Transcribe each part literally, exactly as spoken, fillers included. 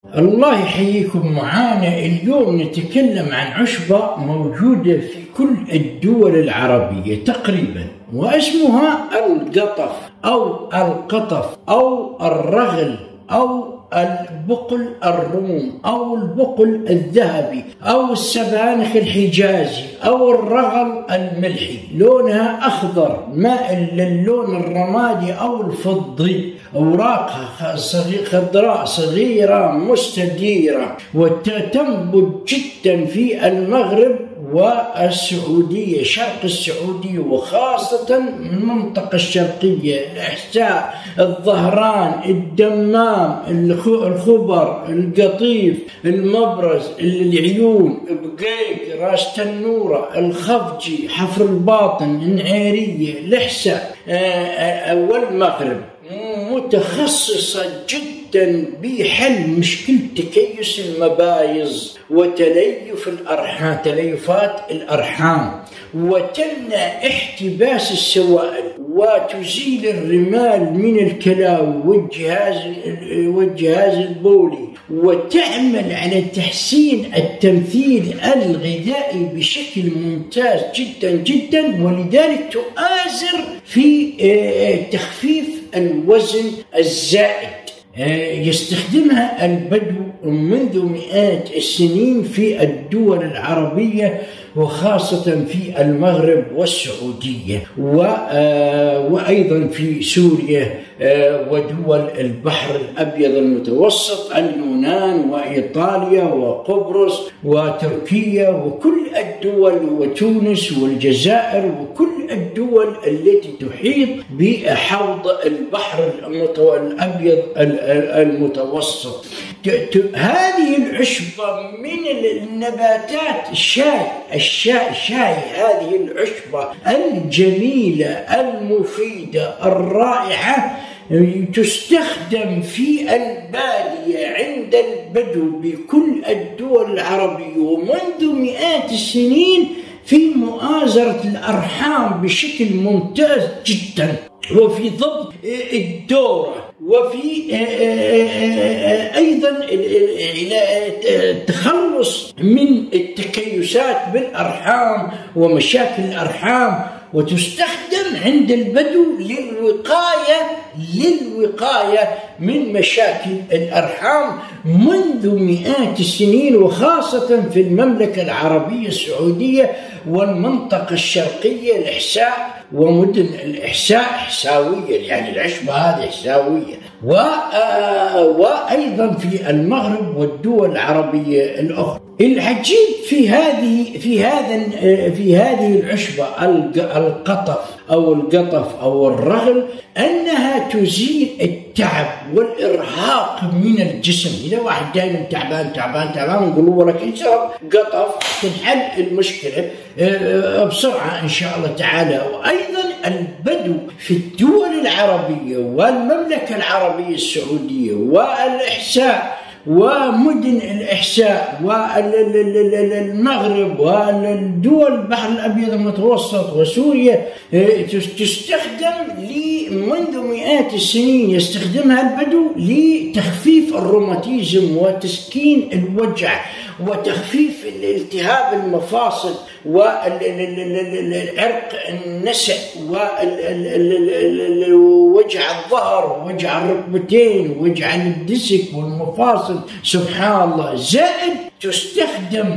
الله يحييكم. معانا اليوم نتكلم عن عشبة موجودة في كل الدول العربية تقريبا، واسمها القطف أو القطف أو الرغل أو البقل الروم أو البقل الذهبي أو السبانخ الحجازي أو الرغل الملحي. لونها أخضر مائل للون الرمادي أو الفضي، أوراقها خضراء صغيرة مستديرة، وتنبت جدا في المغرب والسعودية، شرق السعودية، وخاصة المنطقة الشرقية، الإحساء، الظهران، الدمام، الخبر، القطيف، المبرز، العيون، بقيق، راس تنورة، الخفجي، حفر الباطن، النعيرية، الإحساء والمغرب. متخصصة جدا بحل مشكلة تكيس المبايض وتليف الأرحام، تليفات الأرحام، وتمنع احتباس السوائل، وتزيل الرمال من الكلاوي والجهاز والجهاز البولي، وتعمل على تحسين التمثيل الغذائي بشكل ممتاز جدا جدا، ولذلك تؤثر في تخفيف الوزن الزائد. يستخدمها البدو منذ مئات السنين في الدول العربية، وخاصة في المغرب والسعودية، وأيضا في سوريا ودول البحر الأبيض المتوسط، اليونان وإيطاليا وقبرص وتركيا وكل الدول، وتونس والجزائر، وكل الدول التي تحيط بحوض البحر الأبيض المتوسط. هذه العشبة من النباتات الشاي الشاي الشاي هذه العشبة الجميلة المفيدة الرائعة تستخدم في البادية عند البدو بكل الدول العربية، ومنذ مئات السنين في مؤازرة الأرحام بشكل ممتاز جدا، وفي ضبط الدورة، وفي أيضا التخلص من التكيسات بالأرحام ومشاكل الأرحام. وتستخدم عند البدو للوقاية للوقاية من مشاكل الأرحام منذ مئات السنين، وخاصة في المملكة العربية السعودية والمنطقة الشرقية، الإحساء ومدن الإحساء إحساوية، يعني العشبة هذه إحساوية، وأيضا في المغرب والدول العربية الأخرى. العجيب في هذه في هذا في هذه العشبة القطف أو القطف أو الرغل أنها تزيل التعب والإرهاق من الجسم. إذا واحد دائما تعبان تعبان تعبان نقول له ولك اشرب قطف تنحل المشكلة بسرعة إن شاء الله تعالى. وأيضا البدو في الدول العربية والمملكة العربية السعودية والإحساء ومدن الإحساء والمغرب والدول البحر الأبيض المتوسط وسوريا تستخدم منذ مئات السنين، يستخدمها البدو لتخفيف الروماتيزم وتسكين الوجع وتخفيف الالتهاب المفاصل والعرق النسع ووجع الظهر ووجع الركبتين ووجع الدسك والمفاصل. سبحان الله. زائد تستخدم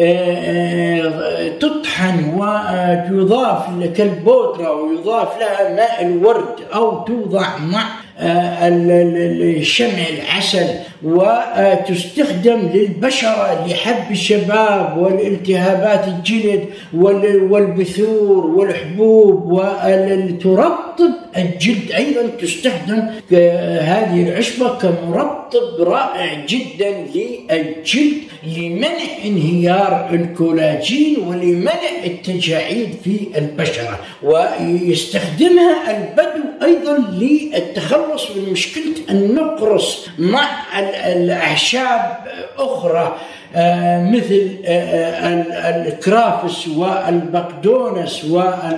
تطحن وتضاف كالبودرة ويضاف لها ماء الورد أو توضع مع شمع العسل، وتستخدم للبشرة لحب الشباب والالتهابات الجلد والبثور والحبوب وترطب الجلد. أيضا تستخدم هذه العشبة كمرطب رائع جدا للجلد لمنع انهيار الكولاجين ولمنع التجاعيد في البشرة. ويستخدمها البدو أيضا للتخلص من مشكلة النقرس مع الأعشاب أخرى مثل الكرافس والبقدونس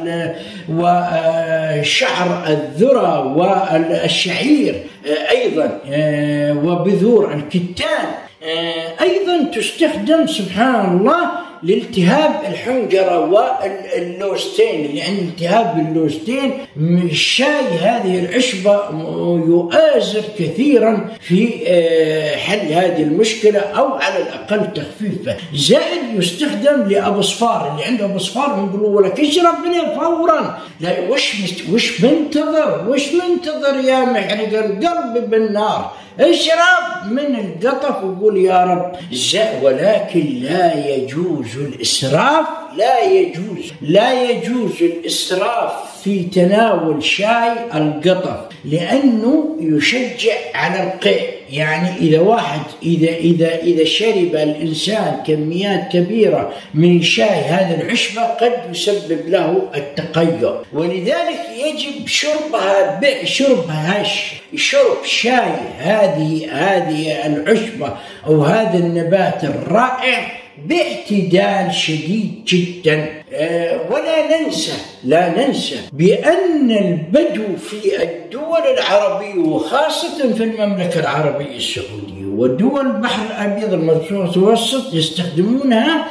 وشعر الذرة والشعير أيضا وبذور الكتان. أيضا تستخدم سبحان الله لالتهاب الحنجرة واللوستين، اللي عند التهاب باللوستين الشاي هذه العشبة يؤازر كثيرا في حل هذه المشكلة أو على الأقل تخفيفها. زائد يستخدم لأبو صفار، اللي عنده أبو صفار نقولوا لك اشرب منه فورا، لا وش وش منتظر وش منتظر يا محرق القلب بالنار، اشرب من القطف وقول يا رب. ولكن لا يجوز الإسراف، لا يجوز لا يجوز الإسراف في تناول شاي القطف، لأنه يشجع على القيء. يعني إذا واحد إذا إذا إذا شرب الإنسان كميات كبيرة من شاي هذه العشبة قد يسبب له التقيؤ، ولذلك يجب شربها شربها شرب شاي هذه هذه العشبة أو هذا النبات الرائع باعتدال شديد جدا. أه ولا ننسى لا ننسى بأن البدو في الدول العربية وخاصة في المملكة العربية السعودية ودول البحر الأبيض المتوسط يستخدمونها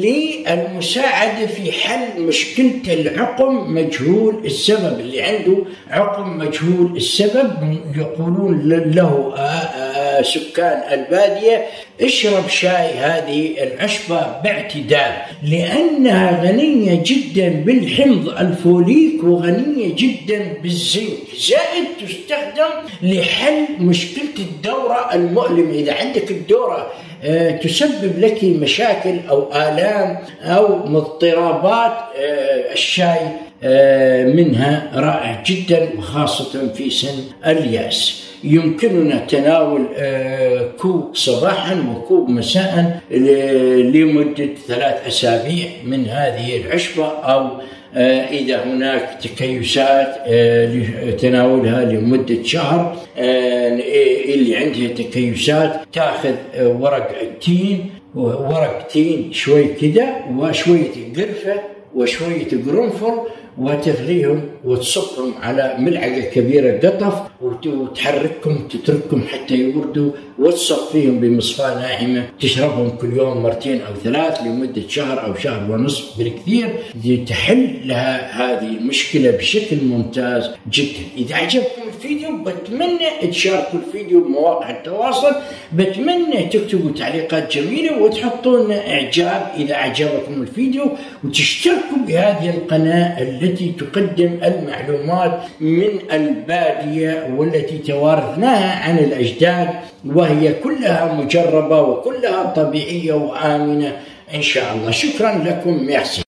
للمساعدة في حل مشكلة العقم مجهول السبب. اللي عنده عقم مجهول السبب يقولون له سكان البادية اشرب شاي هذه العشبة باعتدال، لأنها غنية جدا بالحمض الفوليك وغنية جدا بالزنك. زائد تستخدم لحل مشكلة الدورة المؤلمة. إذا عندك الدورة أه تسبب لك مشاكل أو آلام أو مضطرابات، أه الشاي أه منها رائع جدا وخاصة في سن اليأس. يمكننا تناول أه كوب صباحا وكوب مساء لمدة ثلاث أسابيع من هذه العشبة، أو آه إذا هناك تكيسات آه لتناولها لمدة شهر. آه اللي عندها تكيسات تأخذ آه ورق التين ورق تين شوي كده وشوية قرفة وشوية قرنفل وتغليهم وتصبهم على ملعقة كبيرة قطف وتحركهم تتركهم حتى يبردوا وتصفيهم بمصفاة ناعمة، تشربهم كل يوم مرتين أو ثلاث لمدة شهر أو شهر ونصف بالكثير، تحل لها هذه المشكلة بشكل ممتاز جدا. إذا عجبكم الفيديو بتمنى تشاركوا الفيديو بمواقع التواصل، بتمنى تكتبوا تعليقات جميلة وتحطون إعجاب إذا عجبكم الفيديو، وتشتركوا بهذه القناة التي تقدم المعلومات من البادية والتي توارثناها عن الأجداد، وهي كلها مجربة وكلها طبيعية وآمنة إن شاء الله. شكرا لكم. ميرسي.